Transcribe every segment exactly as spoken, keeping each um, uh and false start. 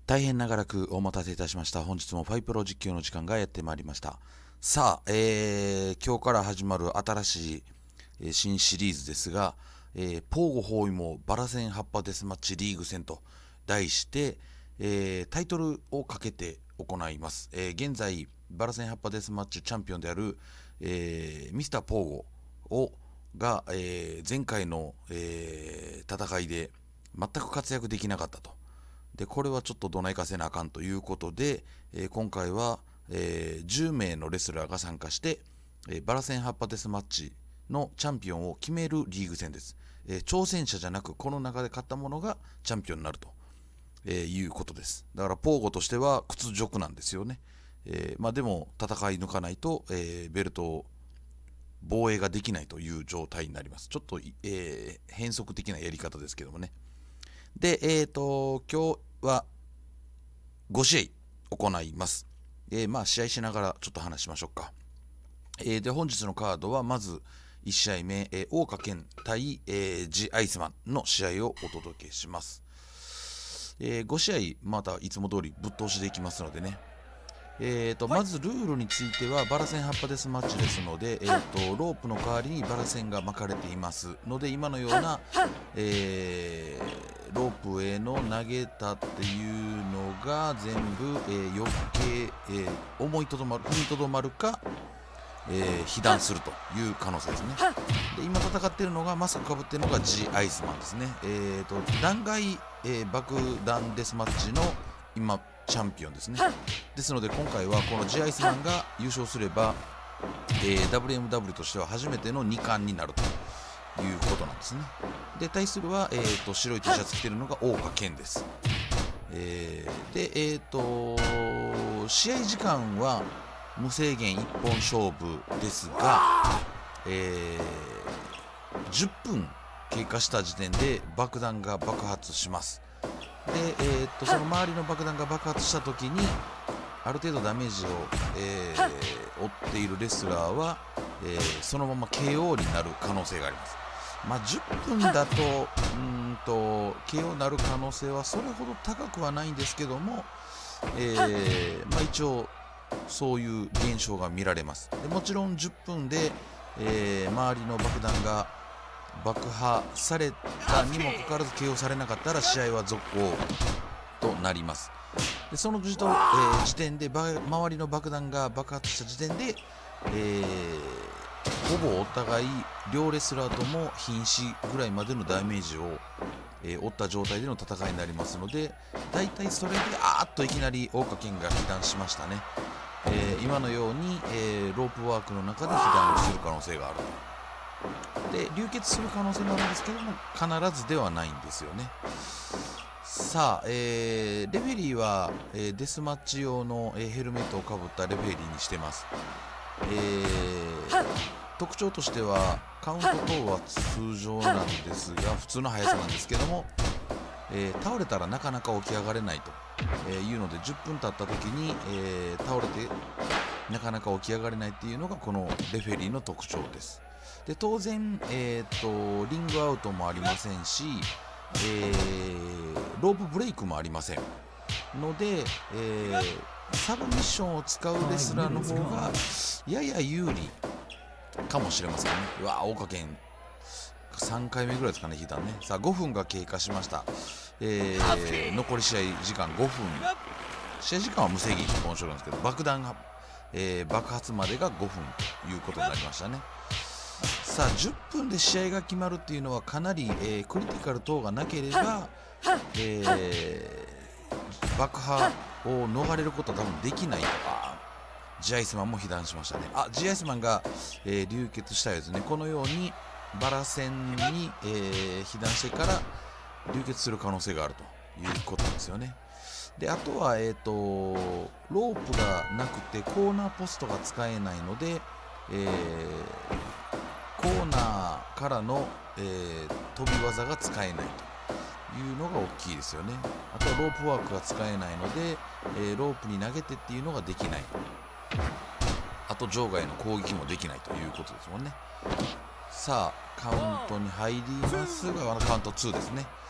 大変長らくお待たせいたしました。本日もファイプロ実況の時間がやってまいりました。さあ、えー、今日から始まる新しい、えー、新シリーズですが、えー、ポーゴ包囲網バラ戦葉っぱデスマッチリーグ戦と題して、えー、タイトルをかけて行います。えー、現在バラ戦葉っぱデスマッチチャンピオンである、えー、ミスターポーゴをが、えー、前回の、えー、戦いで全く活躍できなかったと。でこれはちょっとどないかせなあかんということで、えー、今回は、えー、じゅうめいのレスラーが参加して、えー、バラ戦葉っぱデスマッチのチャンピオンを決めるリーグ戦です。えー、挑戦者じゃなくこの中で勝った者がチャンピオンになると、えー、いうことです。だからポーゴとしては屈辱なんですよね。えーまあ、でも戦い抜かないと、えー、ベルトを防衛ができないという状態になります。ちょっと、えー、変則的なやり方ですけどもね。で、えーと、今日はご試合行います。えー、まあ試合しながらちょっと話しましょうか。えー、で本日のカードはまずいち試合目、えー、大岡健対、えー、ジ・アイスマンの試合をお届けします。えー、ご試合またいつも通りぶっ通しでいきますのでね。えーとまずルールについてはバラ線葉っぱデスマッチですので、えーとロープの代わりにバラ線が巻かれていますので、今のような、えー、ロープへの投げたっていうのが全部、えー、余計、えー、思いとどまる踏みとどまるか、えー、被弾するという可能性ですね。で今戦っているのがマスクかぶっているのが G アイスマンですね。えーと弾劾、えー、爆弾デスマッチの今チャンピオンですね。ですので今回はこの G アイスマンが優勝すれば、えー、ダブリューエムダブリュー としては初めてのに冠になるということなんですね。で対するは、えー、と白い T シャツ着てるのが大岡健です。えー、でえっ、ー、と試合時間は無制限一本勝負ですが、えー、じゅっぷん経過した時点で爆弾が爆発します。で、えー、っとその周りの爆弾が爆発した時にある程度ダメージを、えー、負っているレスラーは、えー、そのまま ケーオー になる可能性があります。まあ、じゅっぷんだとうんと ケーオー になる可能性はそれほど高くはないんですけども、えーまあ、一応そういう現象が見られます。でもちろんじゅっぷんで、えー、周りの爆弾が爆破されたにもかかわらず ケーオー されなかったら試合は続行となります。でその時と、えー、時点で周りの爆弾が爆発した時点で、えー、ほぼお互い両レスラーとも瀕死ぐらいまでのダメージを、えー、負った状態での戦いになりますので、だいたいそれであーっといきなり大岡健が被弾しましたね。えー、今のように、えー、ロープワークの中で被弾する可能性があると。で流血する可能性もあるんですけども必ずではないんですよね。さあ、えー、レフェリーは、えー、デスマッチ用の、えー、ヘルメットをかぶったレフェリーにしてます。えー、特徴としてはカウント等は通常なんですが普通の速さなんですけども、えー、倒れたらなかなか起き上がれないと、えー、いうのでじゅっぷん経った時に、えー、倒れてなかなか起き上がれないっていうのがこのレフェリーの特徴です。で当然、えー、とリングアウトもありませんし、えー、ロープブレイクもありませんので、えー、サブミッションを使うレスラーの方がやや有利かもしれませんね。うわ大岡健さんかいめぐらいですかね引いたね。さあごふんが経過しました。えー、残り試合時間ごふん。試合時間は無制限一本勝負なんですけど爆弾が、えー、爆発までがごふんということになりましたね。さあじゅっぷんで試合が決まるっていうのはかなり、えー、クリティカル等がなければ、えー、爆破を逃れることは多分できないとか。ジアイスマンも被弾しましたね。あジアイスマンが、えー、流血したようですね。このようにバラ線に、えー、被弾してから流血する可能性があるということですよね。であとは、えーと、ロープがなくてコーナーポストが使えないので、えーコーナーからの、えー、飛び技が使えないというのが大きいですよね。あとはロープワークが使えないので、えー、ロープに投げてっていうのができない。あと場外の攻撃もできないということですもんね。さあカウントに入りますがカウントツーですね。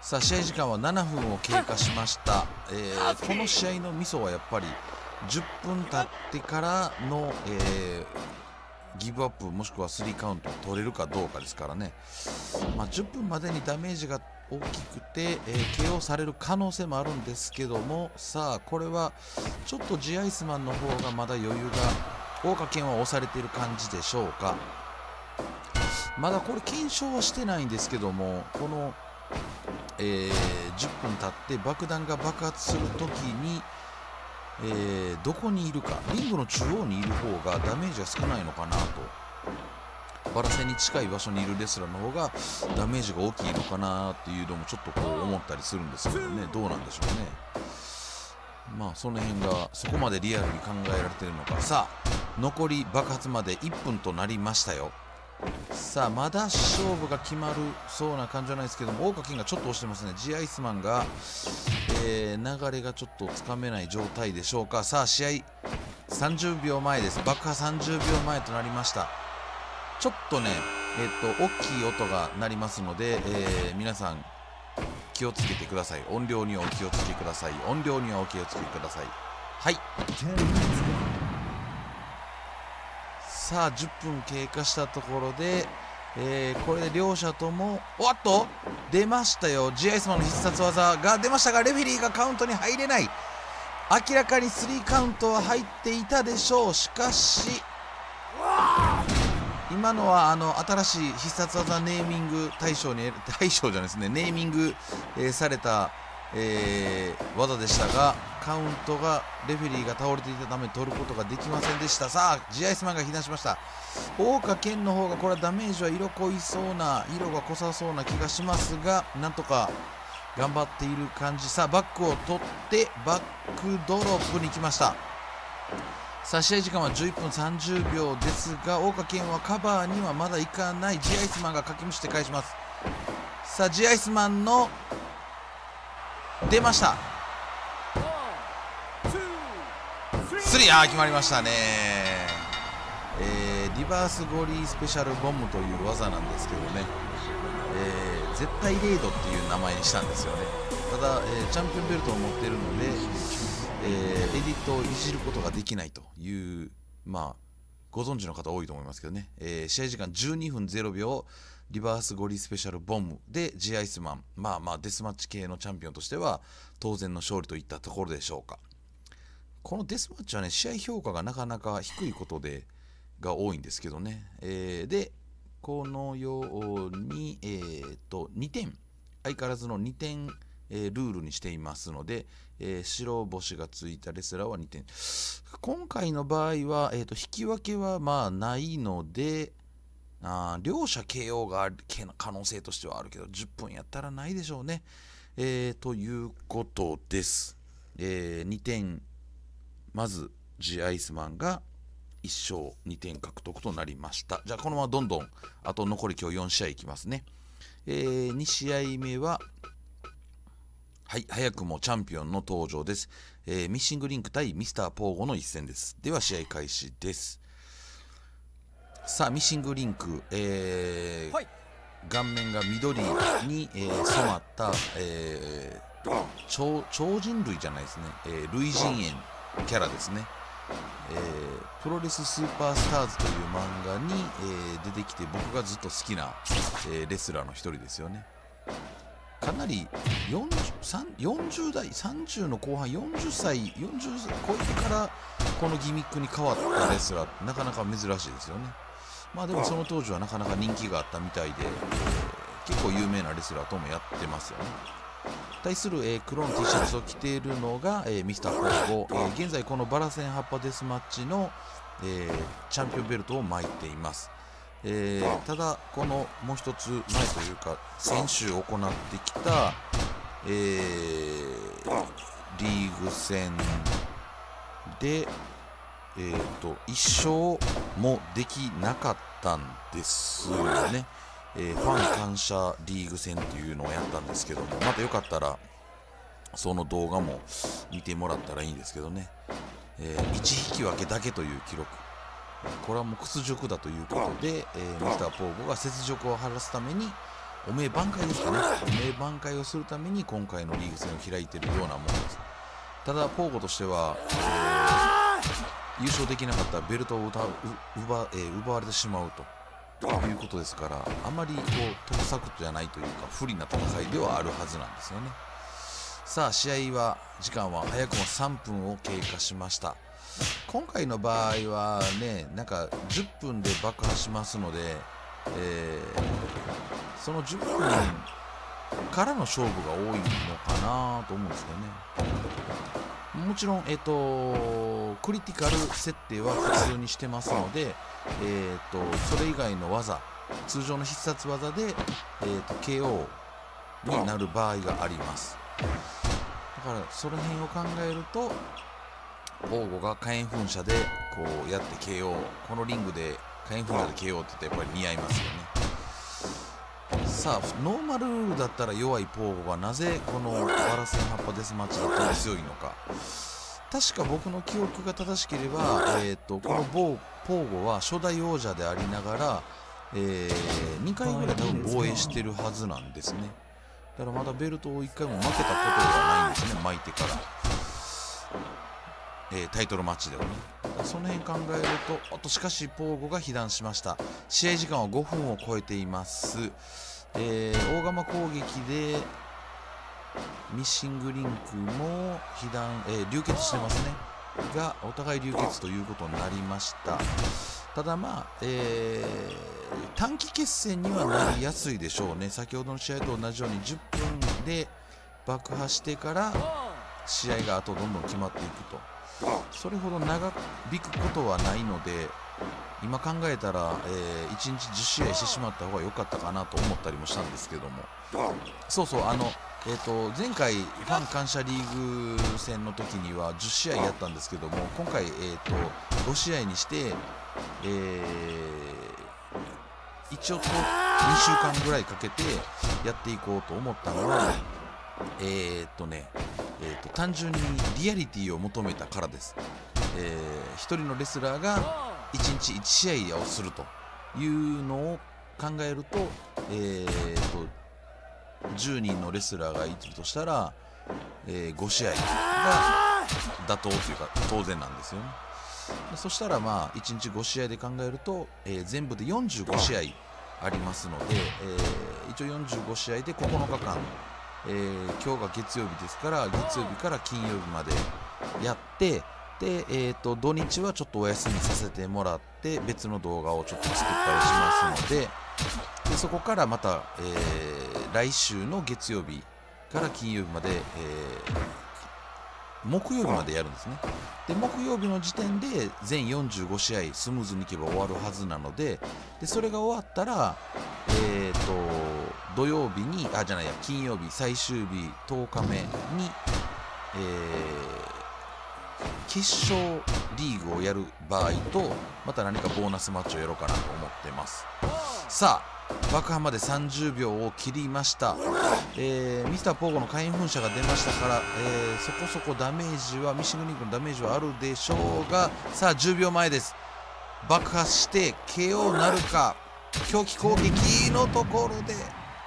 さあ試合時間はななふんを経過しました。えー、この試合のミソはやっぱりじゅっぷん経ってからの、えー、ギブアップもしくはスリーカウントを取れるかどうかですからね。まあ、じゅっぷんまでにダメージが大きくて、えー、ケーオー される可能性もあるんですけども、さあこれはちょっとジアイスマンの方がまだ余裕が、大岡健は押されている感じでしょうか。まだこれ検証はしてないんですけども、この、えー、じゅっぷん経って爆弾が爆発するときに、えー、どこにいるか、リングの中央にいる方がダメージが少ないのかなと。バラ線に近い場所にいるレスラーの方がダメージが大きいのかなっていうのもちょっとこう思ったりするんですけどね。どうなんでしょうね。まあその辺がそこまでリアルに考えられているのか。さあ残り爆発までいっぷんとなりましたよ。さあまだ勝負が決まるそうな感じじゃないですけども、大岡健がちょっと押してますね。ジアイスマンが、えー、流れがちょっとつかめない状態でしょうか。さあ試合さんじゅうびょうまえです。爆破さんじゅうびょうまえとなりました。ちょっとね、えっと大きい音が鳴りますので、えー、皆さん気をつけてください。音量にはお気をつけください。音量にはお気をつけください。はい。さあじゅっぷん経過したところで、えー、これで両者ともおっと出ましたよ。ジアイスマンの必殺技が出ましたが、レフェリーがカウントに入れない。明らかにスリーカウントは入っていたでしょう。しかし今のはあの新しい必殺技ネーミング対象に対象じゃないですね、ネーミング、えー、された、えー、技でしたが、カウントがレフェリーが倒れていたため取ることができませんでした。さあジアイスマンが避難しました。大岡健の方がこれはダメージは色濃いそうな、色が濃さそうな気がしますが、なんとか頑張っている感じ。さあバックを取ってバックドロップに来ました。さあ試合時間はじゅういっぷんさんじゅうびょうですが、大岡健はカバーにはまだいかない。ジアイスマンがかきむして返します。さあジアイスマンの出ました。スリー、あー決まりましたね。えー、リバースゴリースペシャルボムという技なんですけどね、えー、絶対レードっていう名前にしたんですよね。ただ、えー、チャンピオンベルトを持っているので、えー、エディットをいじることができないという、まあご存知の方多いと思いますけどね、えー、試合時間じゅうにふんぜろびょう、リバースゴリスペシャルボムでジアイスマン、まあまあデスマッチ系のチャンピオンとしては当然の勝利といったところでしょうか。このデスマッチはね、試合評価がなかなか低いことでが多いんですけどね、えー、でこのように、えー、とにてん、相変わらずのにてん、えー、ルールにしていますので、えー、白星がついたレスラーはにてん。今回の場合は、えー、と引き分けはまあないので、あ両者 ケーオー がある可能性としてはあるけど、じゅっぷんやったらないでしょうね。えー、ということです。えー、にてん、まずジアイスマンがいっしょうにてん獲得となりました。じゃあこのままどんどんあと残り今日よんしあいいきますね。えー、にしあいめははい、早くもチャンピオンの登場です。えー、ミッシングリンク対ミスターポーゴの一戦です。では試合開始です。さあミッシングリンク、えーはい、顔面が緑に、えー、染まった、えー、超, 超人類じゃないですね、えー、類人猿キャラですね。えー、プロレススーパースターズという漫画に、えー、出てきて僕がずっと好きな、えー、レスラーの一人ですよね。かなり よんじゅう, よんじゅう代さんじゅうの後半、よんじゅっさいよんじゅう超えてからこのギミックに変わったレスラーってなかなか珍しいですよね。まあでもその当時はなかなか人気があったみたいで、えー、結構有名なレスラーともやってますよね。対する、えー、黒の T シャツを着ているのが、えー、ミスターポーゴ、えー、現在このバラセンハッパデスマッチの、えー、チャンピオンベルトを巻いています。えー、ただこのもう一つ前というか先週行ってきた、えー、リーグ戦で、えー、といっしょうもできなかったんですよね。えー、ファン感謝リーグ戦っていうのをやったんですけども、またよかったらその動画も見てもらったらいいんですけどね、えー、いち引き分けだけという記録、これはもう屈辱だということで、えー、ミスターポーゴが雪辱を晴らすために、 おめえ挽回ですかね。おめえ挽回をするために今回のリーグ戦を開いているようなものです。ただポーゴとしては、えー、優勝できなかったベルトを奪う奪、えー、奪われてしまうということですから、あまりこう得策じゃないというか不利な戦いではあるはずなんですよね。さあ試合は時間は早くもさんぷんを経過しました。今回の場合はね、なんかじゅっぷんで爆破しますので、えー、そのじゅっぷんからの勝負が多いのかなと思うんですけどね。もちろん、えーと、クリティカル設定は普通にしてますので、えーと、それ以外の技、通常の必殺技で、えーと、ケーオー になる場合があります。だからその辺を考えると、ポーゴが火炎噴射でこうやって ケーオー、 このリングで火炎噴射で ケーオー って言ってやっぱり似合いますよね。さあノーマルルールだったら弱いポーゴがなぜこのバラセンハッパデスマッチだったら強いのか。確か僕の記憶が正しければ、えー、とこのポーゴは初代王者でありながら、えー、にかいぐらい多分防衛してるはずなんですね。だからまだベルトをいっかいも負けたことがないんですね、巻いてから、えー、タイトルマッチではね。その辺考えると、あとしかしポーゴが被弾しました。試合時間はごふんを超えています。えー、大釜攻撃でミッシングリンクも被弾、えー、流血してますねが、お互い流血ということになりました。ただまあ、えー、短期決戦にはなりやすいでしょうね。先ほどの試合と同じようにじゅっぷんで爆破してから試合があとどんどん決まっていくと、それほど長引くことはないので、今考えたら、えー、いちにちじゅっしあいしてしまった方が良かったかなと思ったりもしたんですけども、そうそう、あのえー、と前回ファン感謝リーグ戦の時にはじゅっしあいやったんですけども、今回、えー、とごしあいにして、えー、一応とにしゅうかんぐらいかけてやっていこうと思ったのは、えー、っとね、えー、と単純にリアリティを求めたからです。えー、ひとりのレスラーがいちにちいちしあいをするというのを考えると、えー、とじゅうにんのレスラーがいるとしたら、えー、ごしあいが妥当というか当然なんですよね。そしたらまあいちにちごしあいで考えると、えー、全部でよんじゅうごしあいありますので、えー、一応よんじゅうごしあいでここのかかん、えー、今日が月曜日ですから、月曜日から金曜日までやって、で、えー、と土日はちょっとお休みさせてもらって別の動画をちょっと作ったりしますので、でそこからまた、えー、来週の月曜日から金曜日まで、えー、木曜日までやるんですね。で木曜日の時点で全よんじゅうごしあいスムーズにいけば終わるはずなので、でそれが終わったら、えー、と土曜日にあじゃないや金曜日最終日とおかめに、えー決勝リーグをやる場合と、また何かボーナスマッチをやろうかなと思ってます。さあ爆破までさんじゅうびょうを切りました。えー、ミスターポーゴの火炎噴射が出ましたから、えー、そこそこダメージはミシングリンクのダメージはあるでしょうが、さあじゅうびょうまえです。爆破して ケーオー なるか。狂気攻撃のところで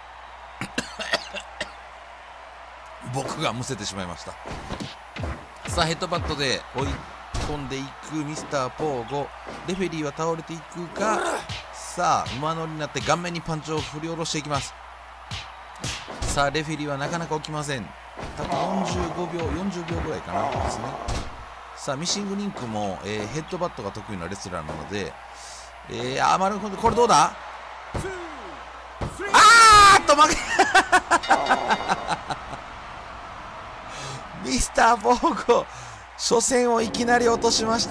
僕がむせてしまいました。さあヘッドバットで追い込んでいくミスターポーゴ、レフェリーは倒れていくが、さあ馬乗りになって顔面にパンチを振り下ろしていきます。さあレフェリーはなかなか起きません。多分よんじゅうごびょうよんじゅうびょうぐらいかなですね。さあミシングリンクも、えー、ヘッドバットが得意なレスラーなので、えー、あまるほどこれどうだ、あーっと負けミスターポーゴ初戦をいきなり落としました。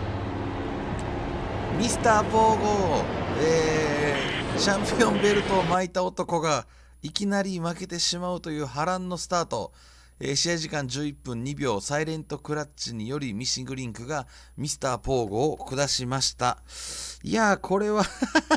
ミスターポーゴ、えー、チャンピオンベルトを巻いた男がいきなり負けてしまうという波乱のスタート。えー、試合時間じゅういっぷんにびょう、サイレントクラッチによりミシングリンクがミスターポーゴを下しました。いやーこれは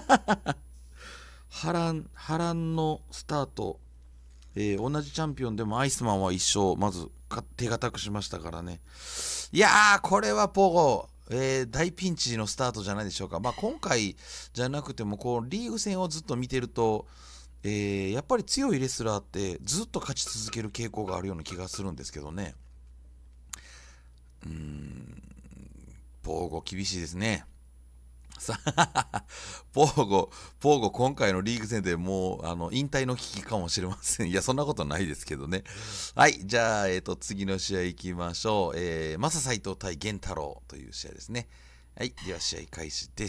波乱波乱のスタート。えー、同じチャンピオンでもアイスマンはいっしょうまず手堅くしましたからね。いやーこれはポーゴ、えー、大ピンチのスタートじゃないでしょうか。まあ今回じゃなくてもこうリーグ戦をずっと見てると、 えー、やっぱり強いレスラーってずっと勝ち続ける傾向があるような気がするんですけどね。うーん、ポーゴ厳しいですね。さあ、ポーゴ、ポーゴ、今回のリーグ戦でもうあの引退の危機かもしれません。いや、そんなことないですけどね。はい、じゃあ、えーと、次の試合いきましょう。えー、マサ斎藤対源太郎という試合ですね。はい、では試合開始です。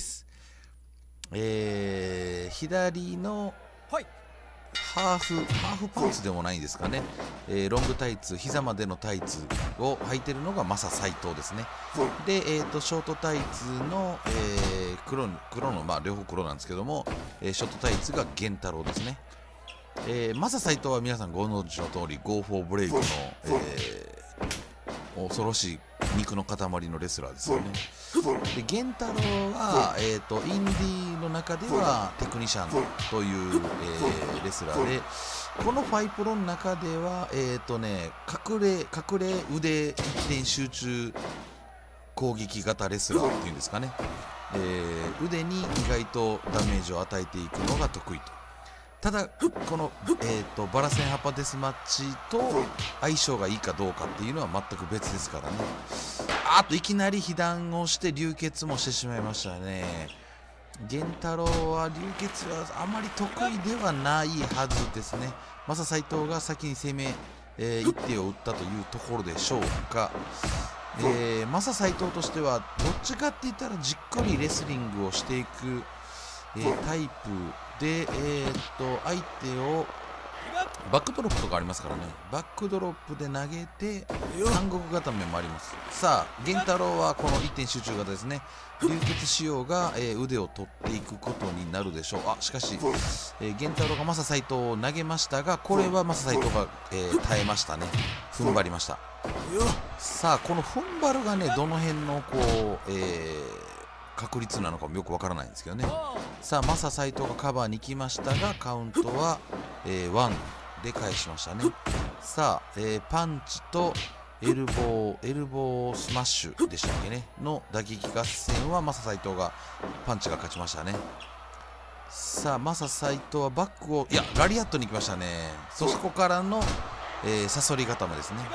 えー、左のハーフ、ハーフパンツでもないんですかね、えー、ロングタイツ、膝までのタイツを履いてるのがマサ斎藤ですね。で、えーと、ショートタイツの、えー、黒黒の、まあ、両方黒なんですけども、えー、ショートタイツが源太郎ですね。えー、マサ斎藤は皆さんご存知の通り、ゴーフォーブレイクの、えー、恐ろしい肉の塊のレスラーですよね。で源太郎は、えーと、インディーの中ではテクニシャンという、えー、レスラーで、このファイプロの中では、えーとね、隠れ隠れ腕一点集中攻撃型レスラーっていうんですかね、えー、腕に意外とダメージを与えていくのが得意と。ただこの、えーと、バラセンハパデスマッチと相性がいいかどうかっていうのは全く別ですからね。あといきなり被弾をして流血もしてしまいましたね。源太郎は流血はあまり得意ではないはずですね。マサ斎藤が先に攻め、えー、一手を打ったというところでしょうか。えー、マサ斎藤としてはどっちかって言ったらじっくりレスリングをしていく、えー、タイプで、えー、っと相手をバックドロップとかありますからね。バックドロップで投げて韓国固めもあります。さあ源太郎はこの一点集中型ですね。流血しようが、えー、腕を取っていくことになるでしょう。あしかし、えー、源太郎がマサ斎藤を投げましたが、これはマサ斎藤が、えー、耐えましたね。踏ん張りました。さあこの踏ん張るがね、どの辺のこう、えー確率なのかもよくわからないんですけどね。さあマサ斎藤がカバーに来ましたが、カウントは、えー、ワンで返しましたね。さあ、えー、パンチとエルボーエルボースマッシュでしたっけねの打撃合戦はマサ斎藤がパンチが勝ちましたね。さあマサ斎藤はバックをいやラリアットに行きましたね。そこからの、えー、サソリ固めですね。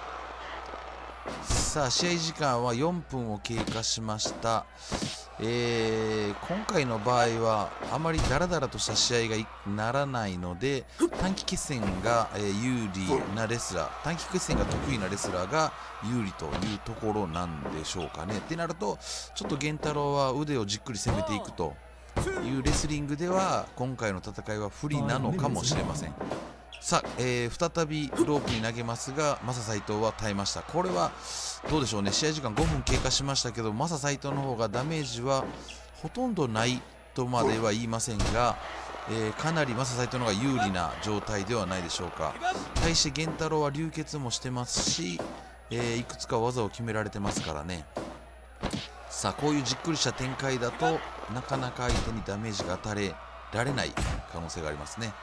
さあ試合時間はよんぷんを経過しました。えー、今回の場合はあまりダラダラとした試合がならないので、短期決戦が、えー、有利なレスラー、短期決戦が得意なレスラーが有利というところなんでしょうかね。ってなるとちょっと源太郎は腕をじっくり攻めていくというレスリングでは今回の戦いは不利なのかもしれません。さあ、えー、再びロープに投げますがマサ斎藤は耐えました。これはどうでしょうね。試合時間ごふん経過しましたけど、マサ斎藤の方がダメージはほとんどないとまでは言いませんが、えー、かなりマサ斎藤の方が有利な状態ではないでしょうか。対して源太郎は流血もしてますし、えー、いくつか技を決められてますからね。さあこういうじっくりした展開だとなかなか相手にダメージが与えられない可能性がありますね。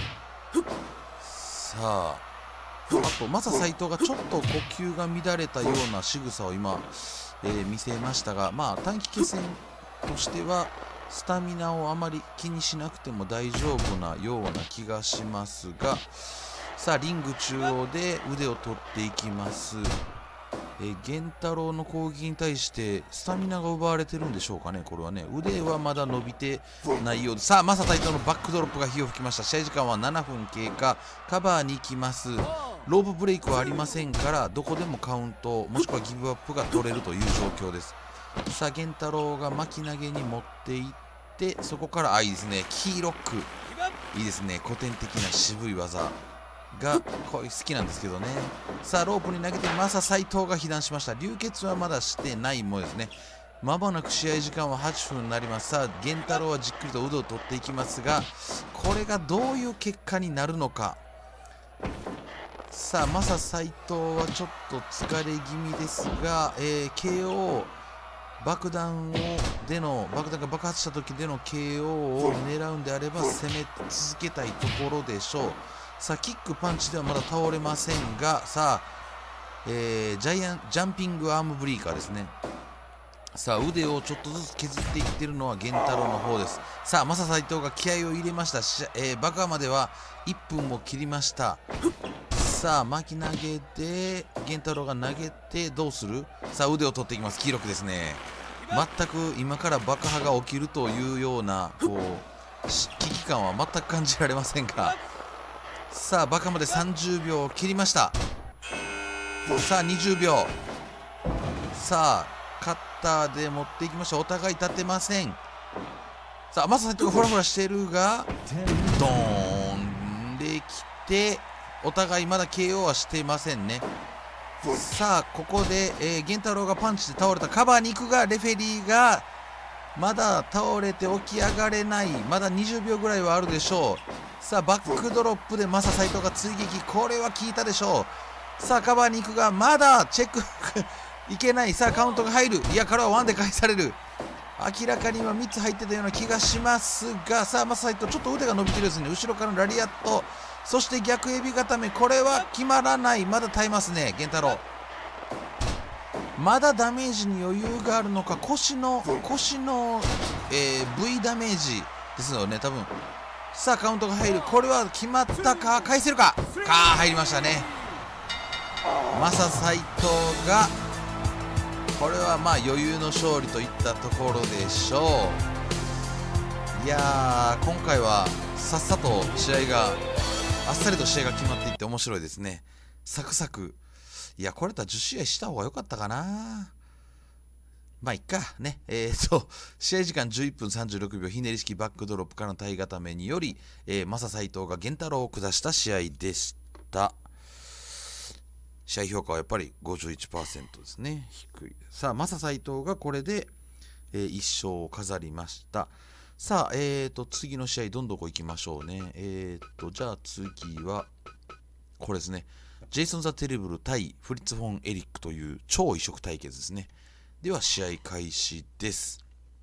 さああとマサ斎藤がちょっと呼吸が乱れたような仕草を今、えー、見せましたが、まあ短期決戦としてはスタミナをあまり気にしなくても大丈夫なような気がしますが、さあリング中央で腕を取っていきます。えー、源太郎の攻撃に対してスタミナが奪われてるんでしょうかね。これはね腕はまだ伸びてないようです。さあマサ斎藤のバックドロップが火を吹きました。試合時間はななふん経過。カバーに行きます。ロープブレイクはありませんからどこでもカウントもしくはギブアップが取れるという状況です。さあ源太郎が巻き投げに持っていってそこからあいいですね、キーロックいいですね、古典的な渋い技がこういう好きなんですけどね。さあロープに投げてマサ斎藤が被弾しました。流血はまだしてないものですね。まもなく試合時間ははっぷんになります。さあ源太郎はじっくりと腕を取っていきますが、これがどういう結果になるのか。さあマサ斎藤はちょっと疲れ気味ですが、えー、ケーオー 爆弾をでの爆弾が爆発した時での ケーオー を狙うんであれば攻め続けたいところでしょう。さあキックパンチではまだ倒れませんが、さあ、えー、ジャイアンジャンピングアームブリーカーですね。 さあ腕をちょっとずつ削っていってるのは源太郎の方です。さあマサ斎藤が気合を入れました。し、えー、爆破まではいっぷんを切りました。さあ巻き投げで源太郎が投げてどうする。さあ腕を取っていきます。黄色くですね。全く今から爆破が起きるというようなこう危機感は全く感じられませんが、さあ爆破までさんじゅうびょうを切りました。さあにじゅうびょう、さあカッターで持っていきました。お互い立てません。さあマサ斎藤がフラフラしてるがドーンできて、お互いまだ ケーオー はしてませんね。さあここで、えー、源太郎がパンチで倒れた。カバーに行くがレフェリーがまだ倒れて起き上がれない。まだにじゅうびょうぐらいはあるでしょう。さあバックドロップでマサ斎藤が追撃、これは効いたでしょう。さあカバーに行くがまだチェックいけない。さあカウントが入る。いやからはワンで返される。明らかに今みっつ入ってたような気がしますが、さあマサ斎藤ちょっと腕が伸びてるですね。後ろからのラリアット、そして逆エビ固め、これは決まらない。まだ耐えますね源太郎。まだダメージに余裕があるのか。腰の腰の、えー、V ダメージですよね多分。さあカウントが入る。これは決まったか。返せるか。か入りましたね。マサ斎藤がこれはまあ余裕の勝利といったところでしょう。いやー今回はさっさと試合があっさりと試合が決まっていって面白いですね。サクサク。いやこれだったらじゅっしあいした方が良かったかな。まあいっかね。えーと試合時間じゅういっぷんさんじゅうろくびょう、ひねり式バックドロップからの体固めにより、えー、マサ斎藤が源太郎を下した試合でした。試合評価はやっぱり ごじゅういちパーセント ですね。低い。さあマサ斎藤がこれで、えー、いっ勝を飾りました。さあえーと次の試合どんどこ行きましょうね。えーとじゃあ次はこれですね。ジェイソン・ザ・テレブル対フリッツ・フォン・エリックという超異色対決ですね。では試合開始です。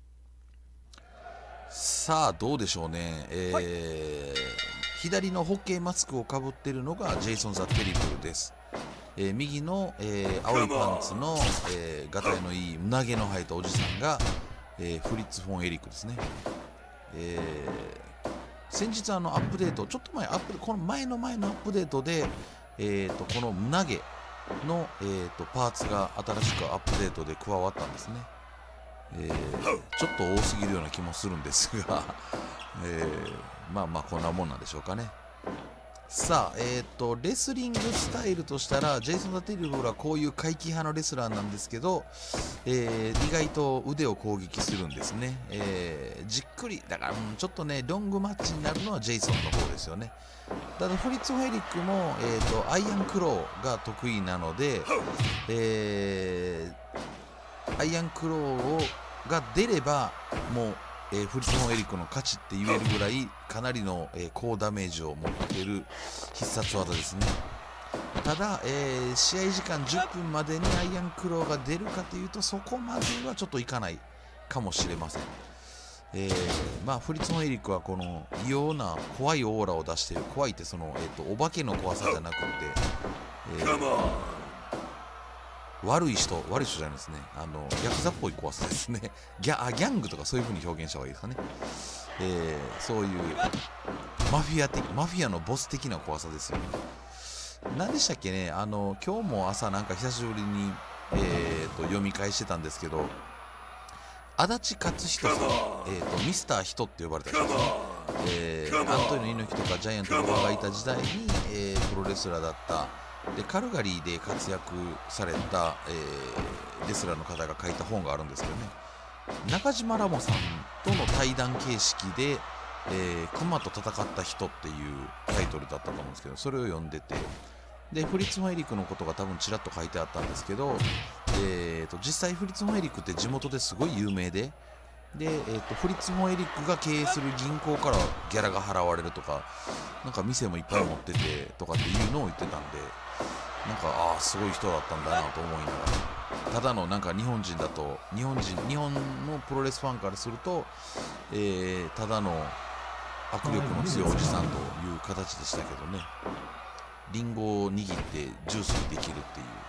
さあどうでしょうね。えーはい、左のホッケーマスクをかぶっているのがジェイソン・ザ・テレブルです。えー、右の、えー、青いパンツの、えー、ガタイのいい胸毛の生えたおじさんが、えー、フリッツ・フォン・エリックですね。えー、先日あのアップデート、ちょっと前アップこの前の前のアップデートで、えー、とこの胸毛の、えー、とパーツが新しくアップデートで加わったんですね。えー、ちょっと多すぎるような気もするんですが、えー、まあまあこんなもんなんでしょうかね。さあ、えーと、レスリングスタイルとしたら、ジェイソン・ザ・テレブルはこういう怪奇派のレスラーなんですけど、えー、意外と腕を攻撃するんですね。えー、じっくり、だから、うん、ちょっとね、ロングマッチになるのはジェイソンの方ですよね。ただ、フリッツ・フェリックも、えーと、アイアンクローが得意なので、えー、アイアンクローが出れば、もう、えー、フリッツ・フォン・エリックの勝ちって言えるぐらいかなりの、えー、高ダメージを持っている必殺技ですね。ただ、えー、試合時間じゅっぷんまでにアイアンクローが出るかというとそこまではちょっといかないかもしれません。えー、まあフリッツ・フォン・エリックはこの異様な怖いオーラを出している。怖いってその、えーと、お化けの怖さじゃなくて、えー悪い人、悪い人じゃないですね。あの、ヤクザっぽい怖さですね。ギャ、あ、ギャングとかそういう風に表現した方がいいですかね。えー、そういうマフィア的、マフィアのボス的な怖さですよね。何でしたっけね、あの、今日も朝なんか久しぶりに、えーと、読み返してたんですけど、足立勝人さん、えーと、ミスターヒトって呼ばれた人ですね。えー、アントニオ猪木とかジャイアントとかがいた時代に、えー、プロレスラーだった、でカルガリーで活躍された、えー、レスラーの方が書いた本があるんですけどね、中島ラモさんとの対談形式で、えー、クマと戦った人っていうタイトルだったと思うんですけど、それを読んでて、でフリッツ・フォン・エリックのことが多分ちらっと書いてあったんですけど、えー、と実際フリッツ・フォン・エリックって地元ですごい有名で、で、えー、とフリッツ・フォン・エリックが経営する銀行からギャラが払われるとか、なんか店もいっぱい持っててとかっていうのを言ってたんで、なんかああすごい人だったんだなと思いながら、ただのなんか日本人だと日本人日本のプロレスファンからすると、えー、ただの握力の強いおじさんという形でしたけどね、リンゴを握ってジュースにできるっていう、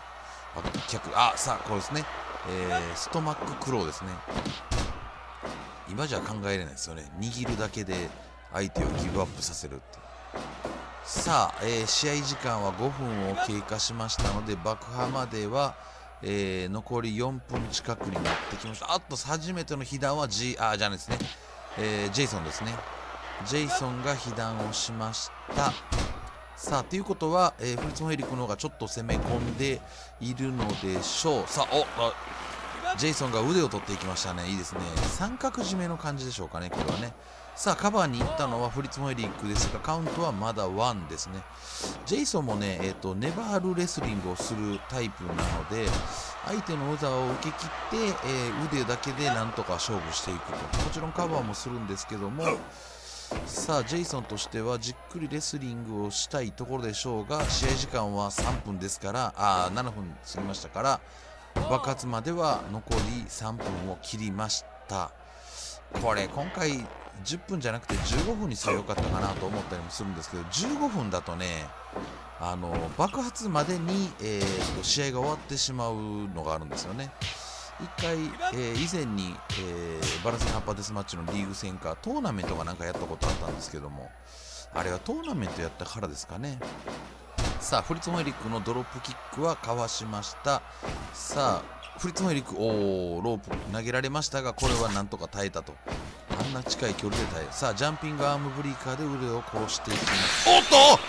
あ逆あさあこれですね、えー、ストマッククローですね。今じゃ考えれないですよね。握るだけで相手をギブアップさせるって。さあ、えー、試合時間はごふんを経過しましたので、爆破までは、えー、残りよんぷん近くになってきました。あと初めての被弾は G あじゃないですね、えー、ジェイソンですね。ジェイソンが被弾をしました。さあということは、えー、フリッツ・モヘリックの方がちょっと攻め込んでいるのでしょう。さあおあジェイソンが腕を取っていきましたね。いいですね。三角締めの感じでしょうかね、これはね。さあ、カバーに行ったのはフリッツ・モヘリックですが、カウントはまだワンですね。ジェイソンもね、えーと、粘るレスリングをするタイプなので、相手の技を受け切って、えー、腕だけでなんとか勝負していくと。もちろんカバーもするんですけども、さあ、ジェイソンとしてはじっくりレスリングをしたいところでしょうが、試合時間はさんぷんですから、あななふん過ぎましたから、爆発までは残りさんぷんを切りました。これ今回じゅっぷんじゃなくてじゅうごふんにすればよかったかなと思ったりもするんですけど、じゅうごふんだとね、あの爆発までに、えー、と試合が終わってしまうのがあるんですよね。いっかい、えー、以前に、えー、バランスハンパデスマッチのリーグ戦かトーナメントかなんかやったことあったんですけども、あれはトーナメントやったからですかね。さあフリッツ・モヘリックのドロップキックはかわしました。さあフリッツ・モヘリックおーロープ投げられましたが、これはなんとか耐えたと。あんな近い距離で耐える。さあジャンピングアームブリーカーで腕を殺していきます。おっと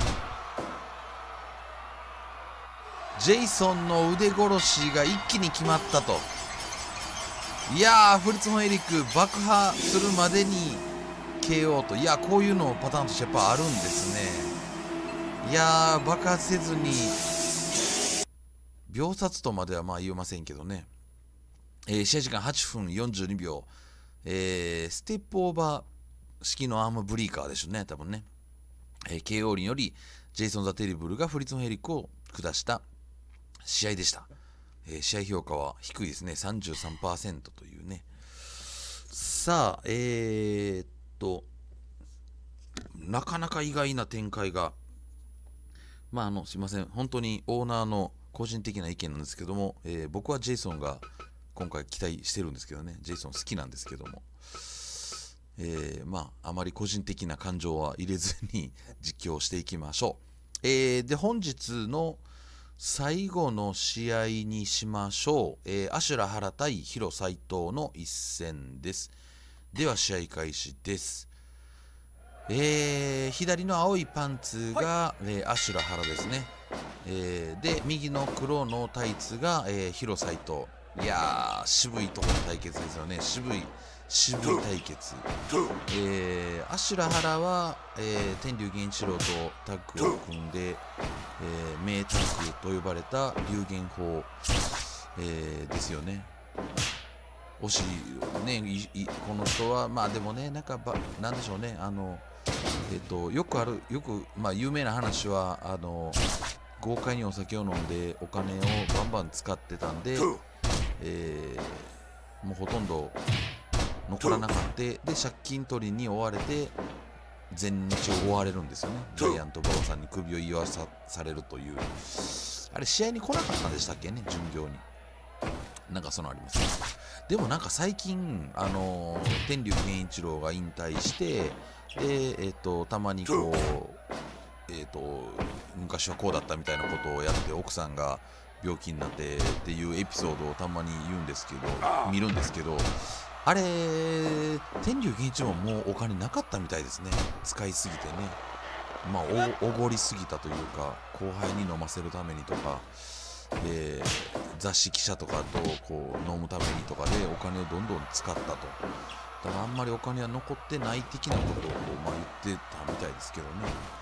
ジェイソンの腕殺しが一気に決まったと。いやーフリッツ・モヘリック爆破するまでに ケーオー と。いやこういうのパターンとしてやっぱあるんですね。いやー爆発せずに秒殺とまではまあ言えませんけどね、えー、試合時間はっぷんよんじゅうにびょう、えー、ステップオーバー式のアームブリーカーでしょうね多分ね、えー、ケーオー によりジェイソン・ザ・テリブルがフリッツ・モヘリックを下した試合でした。えー、試合評価は低いですね。 さんじゅうさんパーセント というね。さあえー、っとなかなか意外な展開が、まああのすいません本当にオーナーの個人的な意見なんですけども、えー、僕はジェイソンが今回期待してるんですけどね、ジェイソン好きなんですけども、えー、まああまり個人的な感情は入れずに実況していきましょう。えー、で本日の最後の試合にしましょう。えー、アシュラ原対ヒロ斎藤の一戦です。では試合開始です。えー、左の青いパンツが、えー、アシュラ原ですね。えー、で右の黒のタイツが、えー、ヒロ斎藤。いやー渋いところの対決ですよね。渋い渋い対決。えー、アシュラ原は、えー、天竜源一郎とタッグを組んで、えー、名タッグと呼ばれた龍玄砲、えー、ですよね。惜しいねいいこの人はまあでもねなんかばなんでしょうね、あのえっ、ー、とよくあるよくまあ有名な話はあの豪快にお酒を飲んでお金をバンバン使ってたんで、えー、もうほとんど残らなかったで借金取りに追われて全日を追われるんですよね。ジャイアント馬場さんに首を言わさされるという、あれ試合に来なかったんでしたっけね、巡業に。なんかそのあります、ね、でもなんか最近あのー、天竜源一郎が引退してで、えー、とたまにこう、えー、と昔はこうだったみたいなことをやって奥さんが病気になってっていうエピソードをたまに言うんですけど見るんですけど、あれ天竜源一郎ももうお金なかったみたいですね、使いすぎてね。まあおごりすぎたというか後輩に飲ませるためにとかで雑誌記者とかとこう飲むためにとかでお金をどんどん使ったと。だからあんまりお金は残ってない的なことをこう、まあ、言ってたみたいですけどね。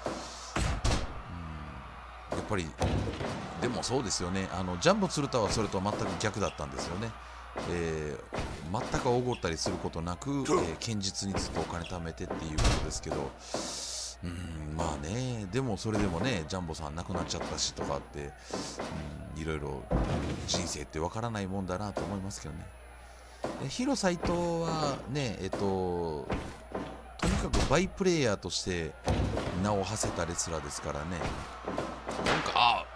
うんやっぱりでもそうですよね、あのジャンボ鶴田はそれとは全く逆だったんですよね。えー、全くおごったりすることなく、えー、堅実にずっとお金貯めてっていうことですけど、うんまあね、でもそれでもねジャンボさん亡くなっちゃったしとかって、うん、いろいろ人生ってわからないもんだなと思いますけどね。でヒロ斎藤はねえっととにかくバイプレーヤーとして名を馳せたレスラーですからね。なんかあ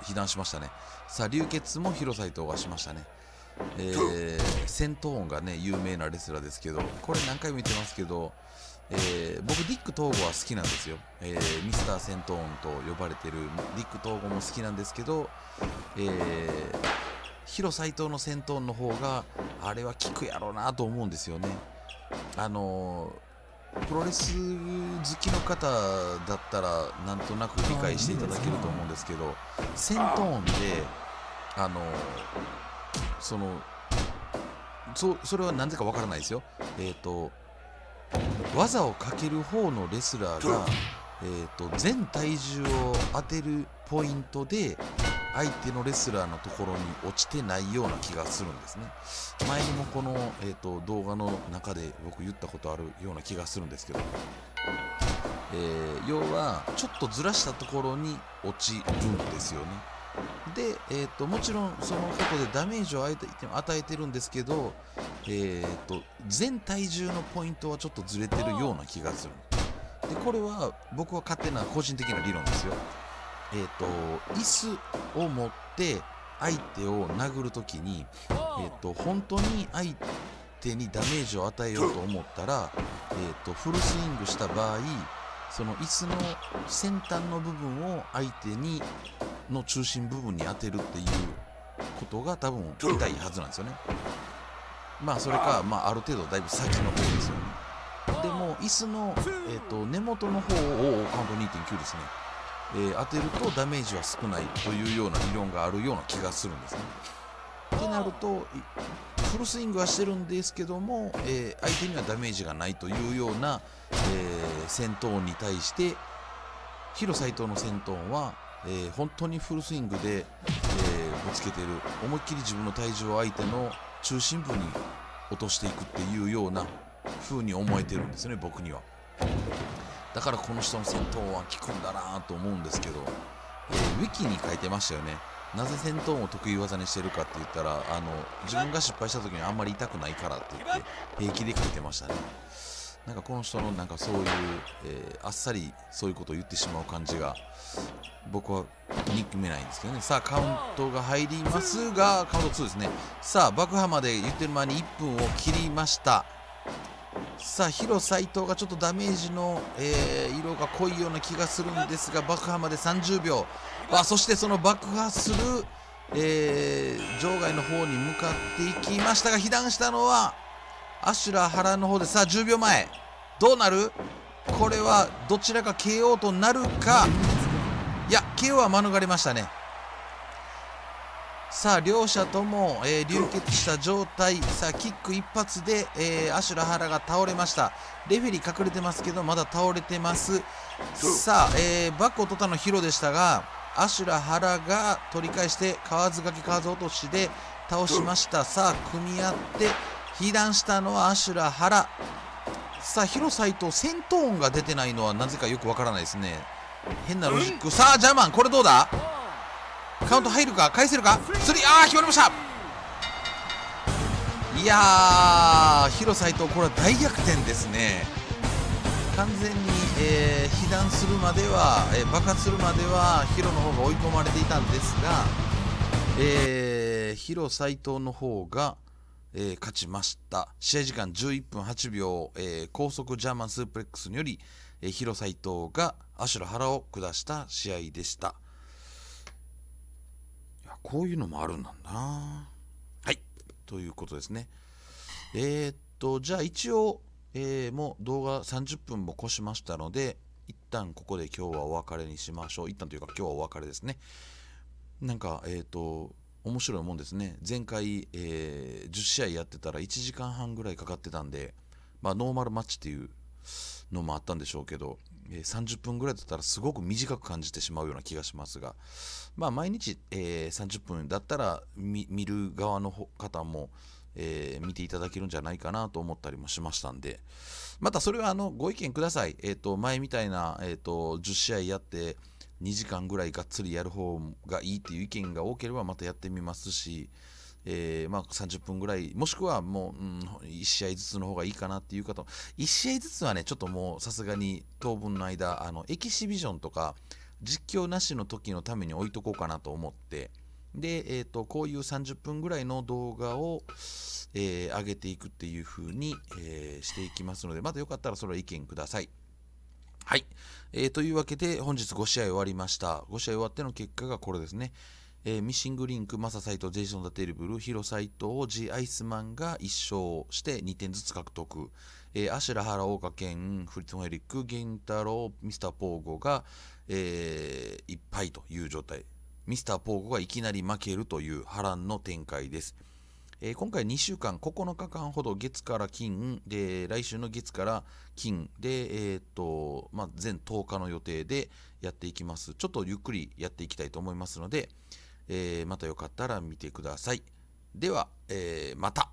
被弾しましたね。さあ流血も広斎藤がしましたね。えー、戦闘音がね有名なレスラーですけど、これ何回も言ってますけど、えー、僕ディック東郷は好きなんですよ。えー、ミスター戦闘音と呼ばれてるディック東郷も好きなんですけど、えー、広斎藤の戦闘音の方があれは効くやろうなと思うんですよね。あのー、プロレス好きの方だったらなんとなく理解していただけると思うんですけど、戦闘音であのー、その そ, それはなぜかわからないですよ。えっ、ー、と技をかける方のレスラーが、えー、と全体重を当てるポイントで相手のレスラーのところに落ちてないような気がするんですね。前にもこの、えー、と動画の中で僕言ったことあるような気がするんですけど、えー、要はちょっとずらしたところに落ちるんですよね。で、えー、ともちろんそのことでダメージを与えてるんですけど、えー、と全体重のポイントはちょっとずれてるような気がする。でこれは僕は勝手な個人的な理論ですよ。えー、と椅子を持って相手を殴るときに、えー、と本当に相手にダメージを与えようと思ったら、えー、とフルスイングした場合、その椅子の先端の部分を相手にの中心部分に当てるっていうことが多分痛いはずなんですよね。まあそれか、まあ、ある程度だいぶ先の方ですよね。でも椅子の、えー、と根元の方をカウント にてんきゅう ですね、えー、当てるとダメージは少ないというような理論があるような気がするんですね。ってなるとフルスイングはしてるんですけども、えー、相手にはダメージがないというような、えー、戦闘音に対して広斎藤の戦闘音は、えー、本当にフルスイングで、えー、ぶつけてる、思いっきり自分の体重を相手の中心部に落としていくっていうような風に思えてるんですね、僕には。だからこの人の戦闘音は効くんだなと思うんですけど、えー、ウィキに書いてましたよね。なぜ戦闘音を得意技にしてるかって言ったら、あの自分が失敗した時にあんまり痛くないからって言って平気で書いてましたね。なんかこの人のなんかそういう、えー、あっさりそういうことを言ってしまう感じが僕は憎めないんですけどね。さあカウントが入りますが、カウントツーですね。さあ爆破まで言ってる間にいっぷんを切りました。さあ広斎藤がちょっとダメージの、えー、色が濃いような気がするんですが、爆破までさんじゅうびょう、あそしてその爆破する、えー、場外の方に向かっていきましたが、被弾したのはアシュラ原の方で。さあじゅうびょうまえどうなる。これはどちらか ケーオー となるか。いや ケーオー は免れましたね。さあ両者とも、えー、流血した状態。さあキック一発で、えー、アシュラ原が倒れました。レフェリー隠れてますけどまだ倒れてます。さあ、えー、バックを取ったのヒロでしたが、アシュラ原が取り返して河津掛け河津落としで倒しました。さあ組み合って被弾したのはアシュラ原。さあ広斎藤戦闘音が出てないのはなぜかよくわからないですね。変なロジック。さあジャーマンこれどうだ。カウント入るか返せるか。スリー、ああ決まりました。いやー広斎藤これは大逆転ですね。完全に、えー、被弾するまでは、えー、爆発するまではヒロの方が追い込まれていたんですが、えー、広斎藤の方が、えー、勝ちました。試合時間じゅういっぷんはちびょう、えー、高速ジャーマンスープレックスにより、えー、広斎藤がアシュラ原を下した試合でした。いやこういうのもあるんだな。はいということですね。えー、っとじゃあ一応、えー、もう動画さんじゅっぷんも越しましたので、一旦ここで今日はお別れにしましょう。一旦というか今日はお別れですね。なんかえー、っと面白いもんですね。前回、えー、じゅっしあいやってたらいちじかんはんぐらいかかってたんで、まあノーマルマッチっていうのもあったんでしょうけど、えー、さんじゅっぷんぐらいだったらすごく短く感じてしまうような気がしますが、まあ毎日、えー、さんじゅっぷんだったら 見, 見る側の方も、えー、見ていただけるんじゃないかなと思ったりもしましたんで、またそれはあのご意見ください。えー、と前みたいな、えー、とじゅっしあいやってにじかんぐらいがっつりやる方がいいっていう意見が多ければまたやってみますし、えーまあ、さんじゅっぷんぐらいもしくはもう、うん、いち試合ずつの方がいいかなっていう方、いち試合ずつはねちょっともうさすがに当分の間あのエキシビジョンとか実況なしの時のために置いとこうかなと思って、で、えーと、こういうさんじゅっぷんぐらいの動画を、えー上げていくっていう風に、えーしていきますので、またよかったらそれは意見ください。はい、えーというわけで本日ご試合終わりました。ご試合終わっての結果がこれですね。えーミッシングリンク、マササイト、ジェイソン・ダテリブル、ヒロサイト、ジ・アイスマンがいっ勝してにてんずつ獲得。えーアシュラ、ハラ、オーカ、ケン、フリッツ・ホエリック、ゲンタロウ、ミスター・ポーゴが、えーいっぱいという状態。ミスター・ポーゴがいきなり負けるという波乱の展開です。えー今回にしゅうかん、ここのかかんほど月から金で、来週の月から金で、えーとまあ、全とおかの予定でやっていきます。ちょっとゆっくりやっていきたいと思いますので、えーまたよかったら見てください。では、えーまた。